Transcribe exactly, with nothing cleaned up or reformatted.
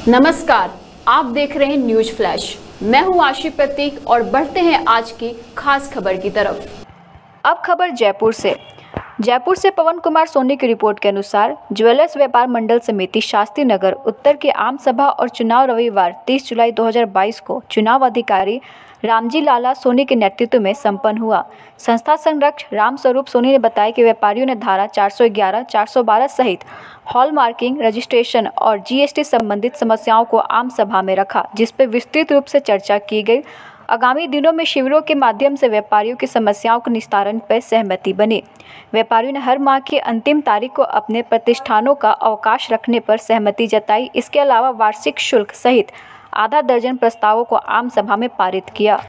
नमस्कार, आप देख रहे हैं न्यूज फ्लैश। मैं हूं आशी प्रतीक और बढ़ते हैं आज की खास खबर की तरफ। अब खबर जयपुर से। जयपुर से पवन कुमार सोनी की रिपोर्ट के अनुसार ज्वेलर्स व्यापार मंडल समिति शास्त्री नगर उत्तर के आम सभा और चुनाव रविवार तीस जुलाई दो हज़ार बाईस को चुनाव अधिकारी रामजी लाला सोनी के नेतृत्व में संपन्न हुआ। संस्था संरक्षक राम स्वरूप सोनी ने बताया कि व्यापारियों ने धारा चार सौ ग्यारह, चार सौ बारह सहित हॉलमार्किंग, रजिस्ट्रेशन और जीएसटी संबंधित समस्याओं को आम सभा में रखा, जिस पर विस्तृत रूप से चर्चा की गई। आगामी दिनों में शिविरों के माध्यम से व्यापारियों की समस्याओं के निस्तारण पर सहमति बनी। व्यापारियों ने हर माह की अंतिम तारीख को अपने प्रतिष्ठानों का अवकाश रखने पर सहमति जताई। इसके अलावा वार्षिक शुल्क सहित आधा दर्जन प्रस्तावों को आम सभा में पारित किया।